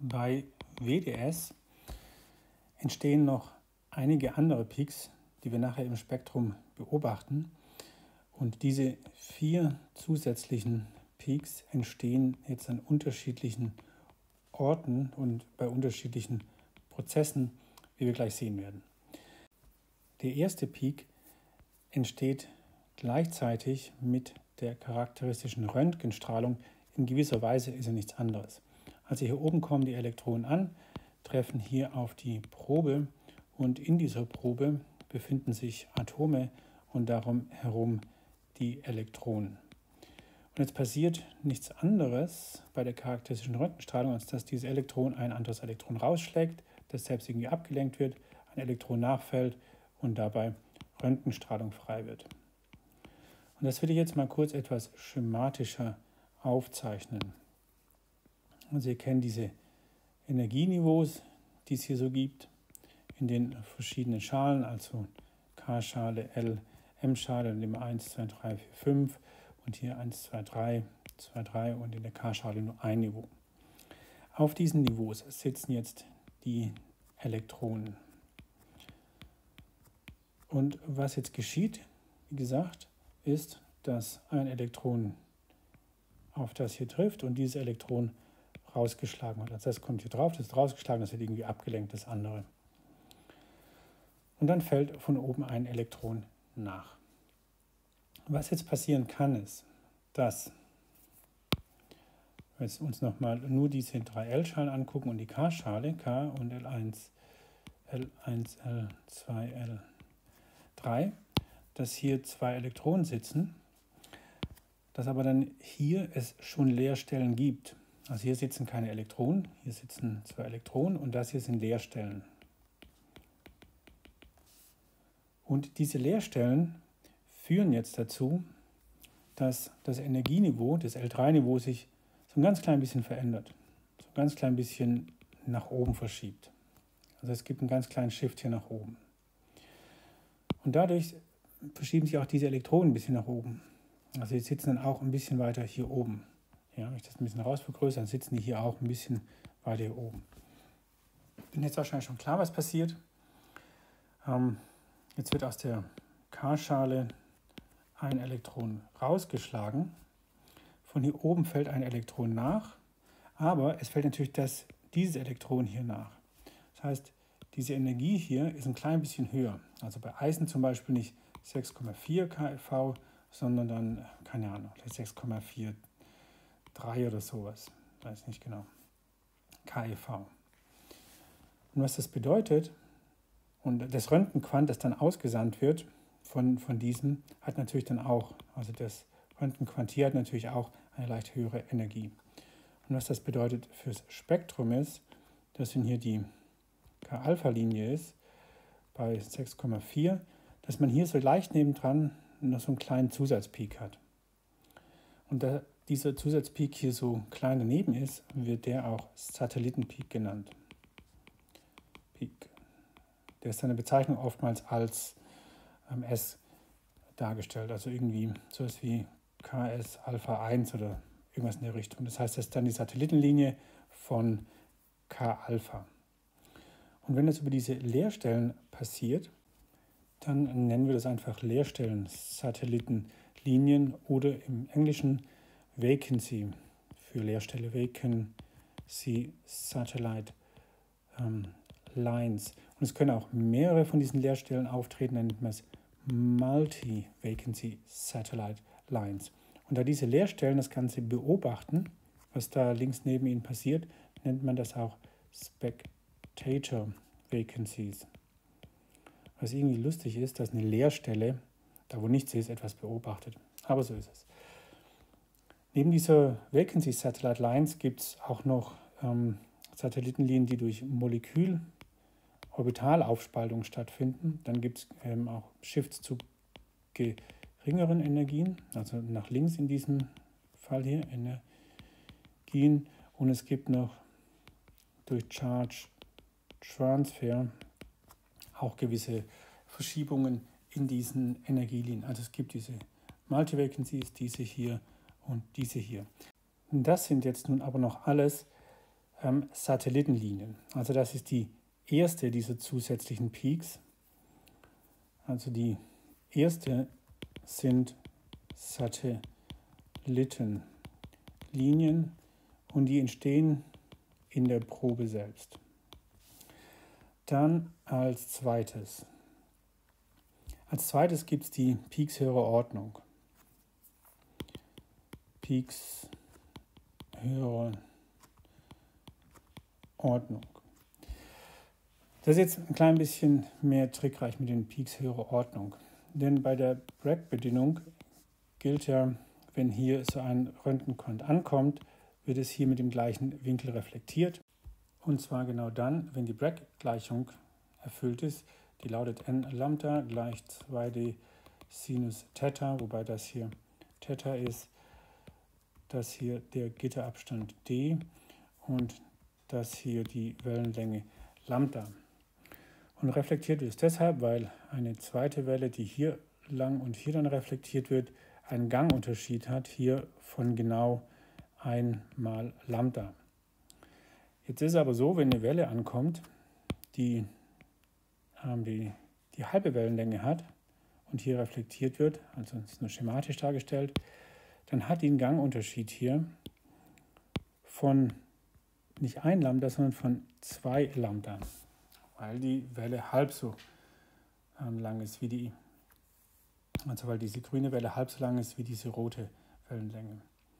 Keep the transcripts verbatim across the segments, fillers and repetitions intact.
Bei W D S entstehen noch einige andere Peaks, die wir nachher im Spektrum beobachten. Und diese vier zusätzlichen Peaks entstehen jetzt an unterschiedlichen Orten und bei unterschiedlichen Prozessen, wie wir gleich sehen werden. Der erste Peak entsteht gleichzeitig mit der charakteristischen Röntgenstrahlung. In gewisser Weise ist er nichts anderes. Also hier oben kommen die Elektronen an, treffen hier auf die Probe und in dieser Probe befinden sich Atome und darum herum die Elektronen. Und jetzt passiert nichts anderes bei der charakteristischen Röntgenstrahlung, als dass dieses Elektron ein anderes Elektron rausschlägt, das selbst irgendwie abgelenkt wird, ein Elektron nachfällt und dabei Röntgenstrahlung frei wird. Und das will ich jetzt mal kurz etwas schematischer aufzeichnen. Also ihr kennt diese Energieniveaus, die es hier so gibt, in den verschiedenen Schalen, also K-Schale, L, M-Schale und immer eins, zwei, drei, vier, fünf und hier eins, zwei, drei, zwei, drei und in der K-Schale nur ein Niveau. Auf diesen Niveaus sitzen jetzt die Elektronen. Und was jetzt geschieht, wie gesagt, ist, dass ein Elektron auf das hier trifft und dieses Elektron rausgeschlagen wird. Also das kommt hier drauf, das ist rausgeschlagen, das wird irgendwie abgelenkt, das andere. Und dann fällt von oben ein Elektron nach. Was jetzt passieren kann, ist, dass wir jetzt uns nochmal nur diese drei L-Schalen angucken und die K-Schale, K und L eins, L eins, L zwei, L drei, dass hier zwei Elektronen sitzen, dass aber dann hier es schon Leerstellen gibt. Also hier sitzen keine Elektronen, hier sitzen zwei Elektronen und das hier sind Leerstellen. Und diese Leerstellen führen jetzt dazu, dass das Energieniveau, das L drei Niveau, sich so ein ganz klein bisschen verändert. So ein ganz klein bisschen nach oben verschiebt. Also es gibt einen ganz kleinen Shift hier nach oben. Und dadurch verschieben sich auch diese Elektronen ein bisschen nach oben. Also die sitzen dann auch ein bisschen weiter hier oben. Ja, wenn ich das ein bisschen rausvergrößere, dann sitzen die hier auch ein bisschen weiter hier oben. Bin jetzt wahrscheinlich schon klar, was passiert. Ähm, jetzt wird aus der K-Schale ein Elektron rausgeschlagen. Von hier oben fällt ein Elektron nach, aber es fällt natürlich das, dieses Elektron hier nach. Das heißt, diese Energie hier ist ein klein bisschen höher. Also bei Eisen zum Beispiel nicht sechs Komma vier keV, sondern dann, keine Ahnung, sechs Komma vier drei oder sowas. Weiß nicht genau. keV. Und was das bedeutet, und das Röntgenquant, das dann ausgesandt wird von, von diesem, hat natürlich dann auch, also das Röntgenquant hier hat natürlich auch eine leicht höhere Energie. Und was das bedeutet fürs Spektrum ist, dass wenn hier die K-Alpha-Linie ist, bei sechs Komma vier, dass man hier so leicht nebendran noch so einen kleinen Zusatzpeak hat. Und da dieser Zusatzpeak hier so klein daneben ist, wird der auch Satellitenpeak genannt. Peak. Der ist seine Bezeichnung oftmals als ähm, S dargestellt, also irgendwie sowas wie K S Alpha eins oder irgendwas in der Richtung. Das heißt, das ist dann die Satellitenlinie von K Alpha. Und wenn das über diese Leerstellen passiert, dann nennen wir das einfach Leerstellen-Satellitenlinien oder im Englischen Vacancy für Leerstelle, Vacancy Satellite ähm, Lines. Und es können auch mehrere von diesen Leerstellen auftreten, dann nennt man es Multi-Vacancy Satellite Lines. Und da diese Leerstellen das Ganze beobachten, was da links neben ihnen passiert, nennt man das auch Spectator Vacancies. Was irgendwie lustig ist, dass eine Leerstelle, da wo nichts ist, etwas beobachtet. Aber so ist es. Neben dieser Vacancy Satellite Lines gibt es auch noch ähm, Satellitenlinien, die durch Molekül-Orbitalaufspaltung stattfinden. Dann gibt es ähm, auch Shifts zu geringeren Energien, also nach links in diesem Fall hier, Energien. Und es gibt noch durch Charge Transfer auch gewisse Verschiebungen in diesen Energielinien. Also es gibt diese Multi-Vacancies, diese hier und diese hier. Und das sind jetzt nun aber noch alles ähm, Satellitenlinien. Also das ist die erste dieser zusätzlichen Peaks. Also die erste sind Satellitenlinien und die entstehen in der Probe selbst. Dann als zweites. Als zweites gibt es die Peaks höherer Ordnung. Peaks höherer Ordnung. Das ist jetzt ein klein bisschen mehr trickreich mit den Peaks höherer Ordnung. Denn bei der Bragg-Bedingung gilt ja, wenn hier so ein Röntgenquant ankommt, wird es hier mit dem gleichen Winkel reflektiert. Und zwar genau dann, wenn die Bragg-Gleichung erfüllt ist. Die lautet n Lambda gleich zwei d Sinus Theta, wobei das hier Theta ist, das hier der Gitterabstand d und das hier die Wellenlänge Lambda. Und reflektiert wird es deshalb, weil eine zweite Welle, die hier lang und hier dann reflektiert wird, einen Gangunterschied hat, hier von genau ein mal Lambda. Jetzt ist es aber so, wenn eine Welle ankommt, die, ähm, die die halbe Wellenlänge hat und hier reflektiert wird, also ist nur schematisch dargestellt, dann hat die einen Gangunterschied hier von nicht ein Lambda, sondern von zwei Lambda, weil die Welle halb so ähm, lang ist wie die, also weil diese grüne Welle halb so lang ist wie diese rote Wellenlänge.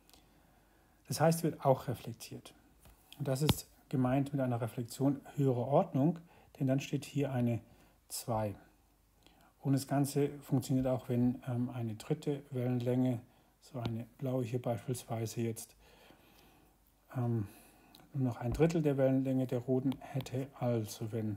Das heißt, sie wird auch reflektiert. Und das ist gemeint mit einer Reflexion höherer Ordnung, denn dann steht hier eine zwei. Und das Ganze funktioniert auch, wenn ähm, eine dritte Wellenlänge, so eine blaue hier beispielsweise jetzt, ähm, nur noch ein Drittel der Wellenlänge der roten hätte. Also wenn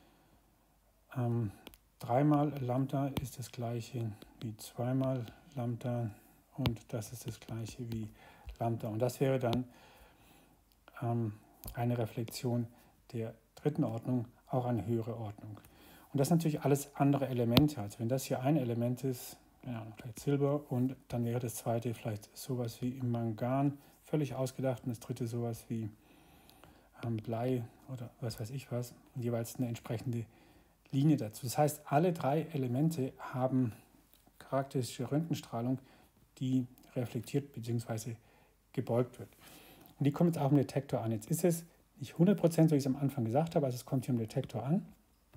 ähm, dreimal Lambda ist das gleiche wie zweimal Lambda und das ist das gleiche wie Lambda. Und das wäre dann ähm, eine Reflexion der dritten Ordnung, auch eine höhere Ordnung. Und das sind natürlich alles andere Elemente. Also wenn das hier ein Element ist, ja, vielleicht Silber und dann wäre das zweite vielleicht sowas wie im Mangan, völlig ausgedacht, und das dritte sowas wie ähm, Blei oder was weiß ich was und jeweils eine entsprechende Linie dazu. Das heißt, alle drei Elemente haben charakteristische Röntgenstrahlung, die reflektiert bzw. gebeugt wird. Und die kommt jetzt auch im Detektor an. Jetzt ist es nicht hundert Prozent, so wie ich es am Anfang gesagt habe, also es kommt hier im Detektor an.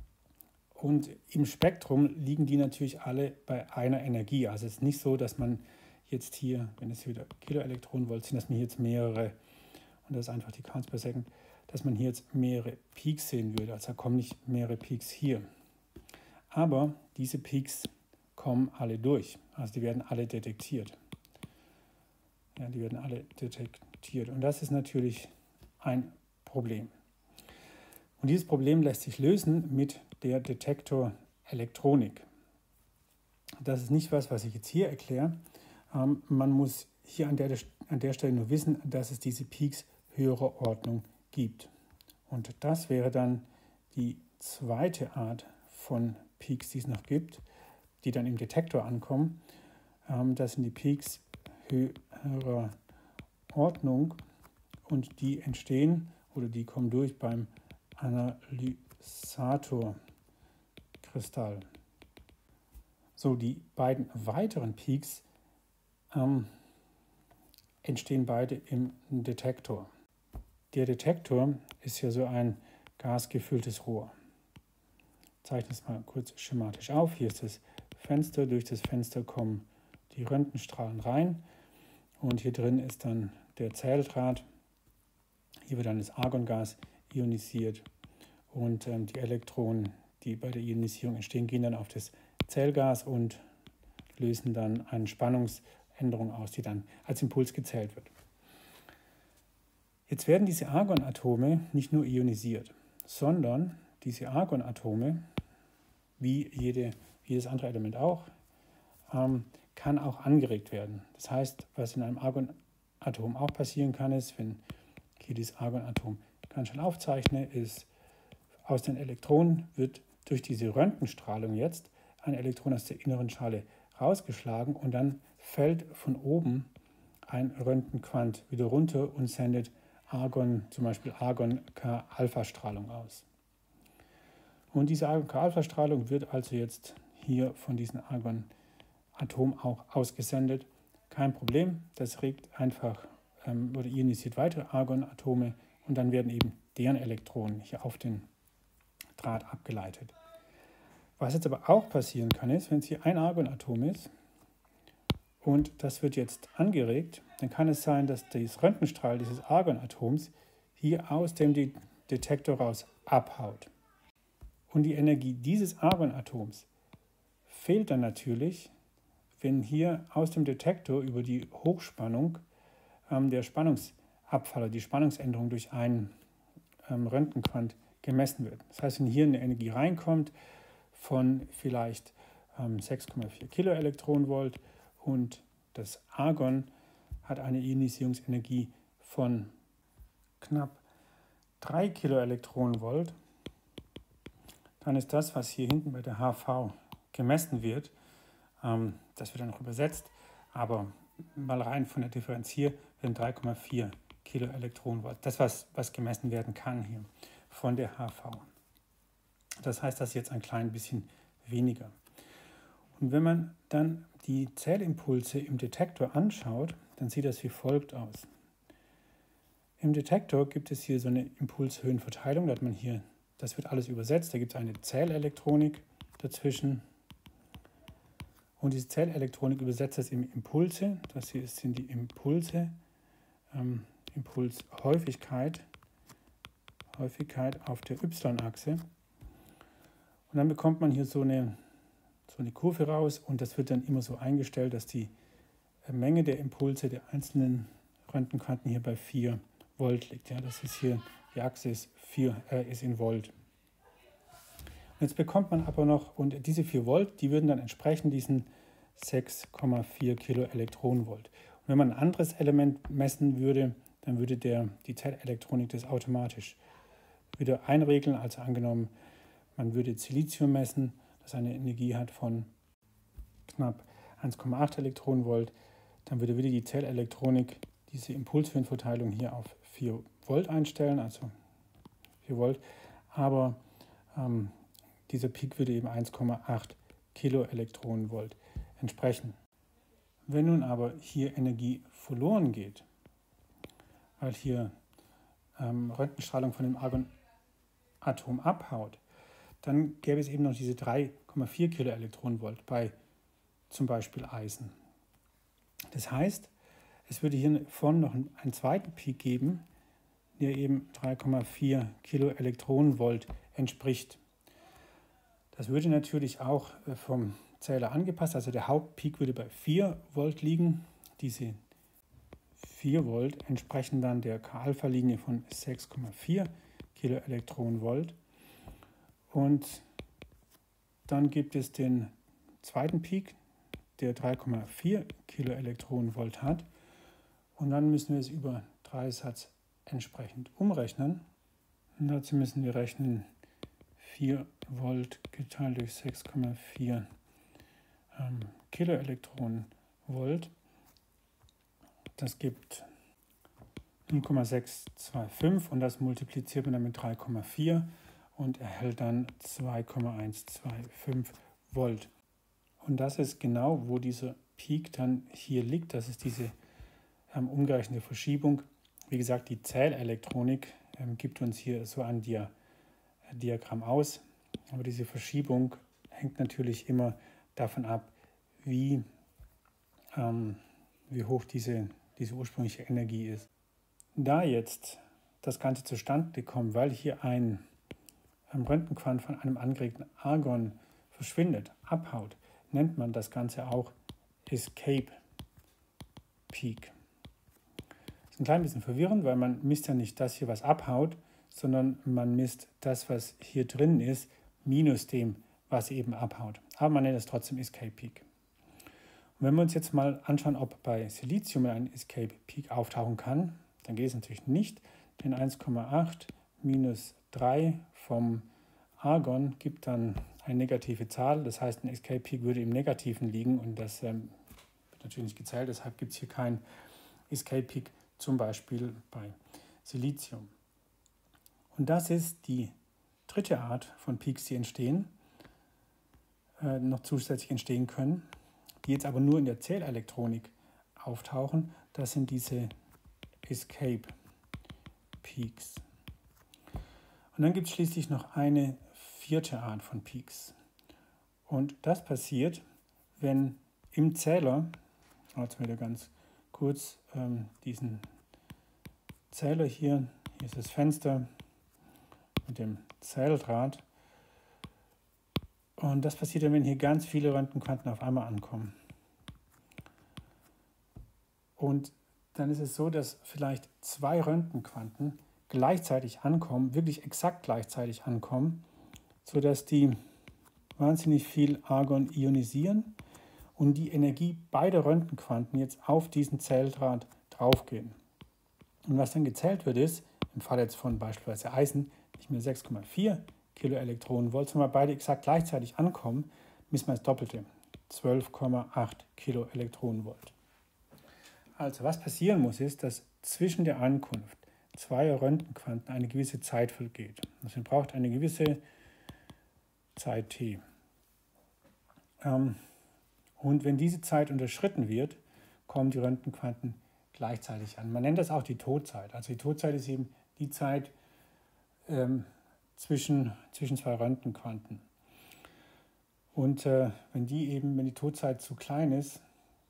Und im Spektrum liegen die natürlich alle bei einer Energie. Also es ist nicht so, dass man jetzt hier, wenn es wieder Kiloelektronenvolt sind, dass man hier jetzt mehrere, und das ist einfach die Counts per Second, dass man hier jetzt mehrere Peaks sehen würde. Also da kommen nicht mehrere Peaks hier. Aber diese Peaks kommen alle durch. Also die werden alle detektiert. Ja, die werden alle detektiert. Und das ist natürlich ein Problem. Und dieses Problem lässt sich lösen mit der Detektorelektronik. Das ist nicht was, was ich jetzt hier erkläre. Ähm, man muss hier an der, an der Stelle nur wissen, dass es diese Peaks höherer Ordnung gibt. Und das wäre dann die zweite Art von Peaks, die es noch gibt, die dann im Detektor ankommen. Ähm, das sind die Peaks höherer Ordnung und die entstehen oder die kommen durch beim Analysatorkristall. So, die beiden weiteren Peaks ähm, entstehen beide im Detektor. Der Detektor ist ja so ein gasgefülltes Rohr. Ich zeichne es mal kurz schematisch auf. Hier ist das Fenster. Durch das Fenster kommen die Röntgenstrahlen rein und hier drin ist dann der Zähldraht. Hier wird dann das Argongas ionisiert und ähm, die Elektronen, die bei der Ionisierung entstehen, gehen dann auf das Zählgas und lösen dann eine Spannungsänderung aus, die dann als Impuls gezählt wird. Jetzt werden diese Argonatome nicht nur ionisiert, sondern diese Argonatome, wie jede, jedes andere Element auch, ähm, kann auch angeregt werden. Das heißt, was in einem Argonatom auch passieren kann, ist, wenn ich hier dieses Argonatom ganz schnell aufzeichne, ist, aus den Elektronen wird durch diese Röntgenstrahlung jetzt ein Elektron aus der inneren Schale rausgeschlagen und dann fällt von oben ein Röntgenquant wieder runter und sendet Argon, zum Beispiel Argon-K-Alpha-Strahlung aus. Und diese Argon-K-Alpha-Strahlung wird also jetzt hier von diesem Argon-Atom auch ausgesendet. Kein Problem, das regt einfach ähm, oder ionisiert weitere Argon-Atome und dann werden eben deren Elektronen hier auf den Draht abgeleitet. Was jetzt aber auch passieren kann, ist, wenn es hier ein Argonatom ist und das wird jetzt angeregt, dann kann es sein, dass das Röntgenstrahl dieses Argonatoms hier aus dem De- Detektor raus abhaut. Und die Energie dieses Argonatoms fehlt dann natürlich, wenn hier aus dem Detektor über die Hochspannung ähm, der Spannungsabfall oder die Spannungsänderung durch einen ähm, Röntgenquant gemessen wird. Das heißt, wenn hier eine Energie reinkommt von vielleicht ähm, sechs Komma vier Kiloelektronenvolt und das Argon hat eine Ionisierungsenergie von knapp drei Kiloelektronenvolt, dann ist das, was hier hinten bei der H V gemessen wird, ähm, das wird dann noch übersetzt, aber mal rein von der Differenz hier werden drei Komma vier Kiloelektronenvolt. Das, was, was gemessen werden kann hier von der H V. Das heißt, das ist jetzt ein klein bisschen weniger. Und wenn man dann die Zählimpulse im Detektor anschaut, dann sieht das wie folgt aus. Im Detektor gibt es hier so eine Impulshöhenverteilung, da hat man hier, das wird alles übersetzt, da gibt es eine Zählelektronik dazwischen. Und diese Zählelektronik übersetzt das in Impulse, das hier sind die Impulse, ähm, Impulshäufigkeit, Häufigkeit auf der Y-Achse. Und dann bekommt man hier so eine, so eine Kurve raus und das wird dann immer so eingestellt, dass die Menge der Impulse der einzelnen Röntgenquanten hier bei vier Volt liegt. Ja, das ist hier, die Achse ist, vier, äh, ist in Volt. Und jetzt bekommt man aber noch, und diese vier Volt, die würden dann entsprechen diesen sechs Komma vier Kiloelektronenvolt. Und wenn man ein anderes Element messen würde, dann würde der, die Zählelektronik das automatisch wieder einregeln. Also angenommen, man würde Silizium messen, das eine Energie hat von knapp eins Komma acht Elektronenvolt, dann würde wieder die Zählelektronik diese Impulshöhenverteilung hier auf vier Volt einstellen, also vier Volt, aber ähm, dieser Peak würde eben eins Komma acht Kiloelektronenvolt entsprechen. Wenn nun aber hier Energie verloren geht, weil hier ähm, Röntgenstrahlung von dem Argonatom abhaut, dann gäbe es eben noch diese drei Komma vier Kiloelektronenvolt bei zum Beispiel Eisen. Das heißt, es würde hier vorne noch einen zweiten Peak geben, der eben drei Komma vier Kiloelektronenvolt entspricht. Das würde natürlich auch vom Zähler angepasst, also der Hauptpeak würde bei vier Volt liegen. Diese vier Volt entsprechen dann der K-Alpha-Linie von sechs Komma vier Kiloelektronenvolt. Und dann gibt es den zweiten Peak, der drei Komma vier Kiloelektronenvolt hat. Und dann müssen wir es über drei Satz entsprechend umrechnen. Und dazu müssen wir rechnen vier Volt geteilt durch sechs Komma vier ähm, Kiloelektronenvolt. Das gibt null Komma sechs zwei fünf und das multipliziert man dann mit drei Komma vier und erhält dann zwei Komma eins zwei fünf Volt. Und das ist genau, wo dieser Peak dann hier liegt. Das ist diese ähm, umgerechnete Verschiebung. Wie gesagt, die Zählelektronik ähm, gibt uns hier so ein Dia- Diagramm aus. Aber diese Verschiebung hängt natürlich immer davon ab, wie, ähm, wie hoch diese, diese ursprüngliche Energie ist. Da jetzt das Ganze zustande kommt, weil hier ein Röntgenquant von einem angeregten Argon verschwindet, abhaut, nennt man das Ganze auch Escape Peak. Das ist ein klein bisschen verwirrend, weil man misst ja nicht das hier, was abhaut, sondern man misst das, was hier drin ist, minus dem, was eben abhaut. Aber man nennt es trotzdem Escape Peak. Und wenn wir uns jetzt mal anschauen, ob bei Silizium ein Escape Peak auftauchen kann, dann geht es natürlich nicht, denn eins Komma acht minus drei vom Argon gibt dann eine negative Zahl. Das heißt, ein Escape Peak würde im Negativen liegen und das ähm, wird natürlich nicht gezählt. Deshalb gibt es hier kein Escape Peak, zum Beispiel bei Silizium. Und das ist die dritte Art von Peaks, die entstehen, äh, noch zusätzlich entstehen können, die jetzt aber nur in der Zellelektronik auftauchen. Das sind diese Escape Peaks. Und dann gibt es schließlich noch eine vierte Art von Peaks. Und das passiert, wenn im Zähler, also wieder ganz kurz ähm, diesen Zähler hier, hier ist das Fenster mit dem Zähldraht. Und das passiert dann, wenn hier ganz viele Röntgenquanten auf einmal ankommen. Und dann ist es so, dass vielleicht zwei Röntgenquanten gleichzeitig ankommen, wirklich exakt gleichzeitig ankommen, sodass die wahnsinnig viel Argon ionisieren und die Energie beider Röntgenquanten jetzt auf diesen Zähldraht draufgehen. Und was dann gezählt wird, ist, im Fall jetzt von beispielsweise Eisen, nicht mehr sechs Komma vier Kiloelektronenvolt, sondern beide exakt gleichzeitig ankommen, misst man das Doppelte, zwölf Komma acht Kiloelektronenvolt. Also was passieren muss, ist, dass zwischen der Ankunft zweier Röntgenquanten eine gewisse Zeit vergeht. Also man braucht eine gewisse Zeit t. Ähm, und wenn diese Zeit unterschritten wird, kommen die Röntgenquanten gleichzeitig an. Man nennt das auch die Todzeit. Also die Todzeit ist eben die Zeit ähm, zwischen, zwischen zwei Röntgenquanten. Und äh, wenn die eben, wenn die Todzeit zu klein ist,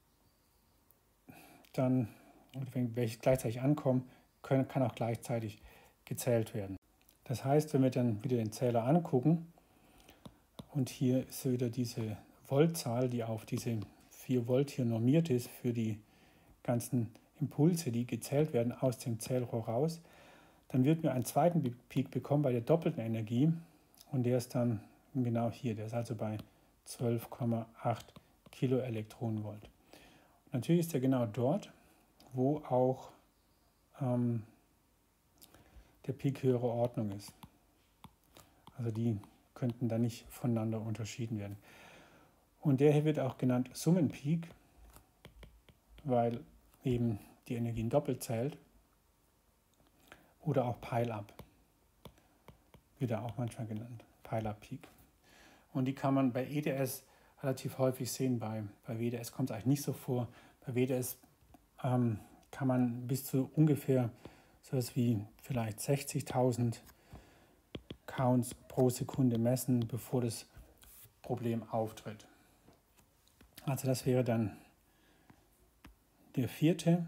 dann, wenn welche gleichzeitig ankommen, können, kann auch gleichzeitig gezählt werden. Das heißt, wenn wir dann wieder den Zähler angucken, und hier ist wieder diese Voltzahl, die auf diese vier Volt hier normiert ist für die ganzen Impulse, die gezählt werden aus dem Zählrohr raus, dann wird mir einen zweiten Peak bekommen bei der doppelten Energie und der ist dann genau hier, der ist also bei zwölf Komma acht Kiloelektronenvolt. Natürlich ist er genau dort, wo auch ähm, der Peak höhere Ordnung ist. Also die könnten da nicht voneinander unterschieden werden. Und der hier wird auch genannt Summenpeak, weil eben die Energien doppelt zählt. Oder auch Pile-Up, wird er auch manchmal genannt, Pile-Up-Peak. Und die kann man bei E D S relativ häufig sehen, bei, bei W D S kommt es eigentlich nicht so vor. Bei W D S ähm, kann man bis zu ungefähr so etwas wie vielleicht sechzigtausend Counts pro Sekunde messen, bevor das Problem auftritt. Also das wäre dann der vierte,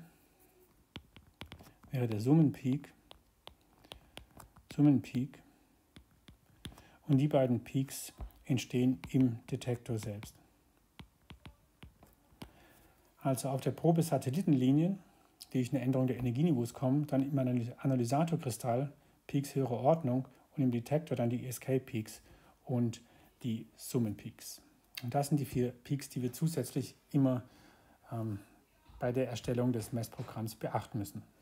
wäre der Summenpeak. Summenpeak. Und die beiden Peaks entstehen im Detektor selbst. Also auf der Probe Satellitenlinien, die durch eine Änderung der Energieniveaus kommen, dann im Analysatorkristall Peaks höherer Ordnung und im Detektor dann die Escape Peaks und die Summenpeaks. Und das sind die vier Peaks, die wir zusätzlich immer ähm, bei der Erstellung des Messprogramms beachten müssen.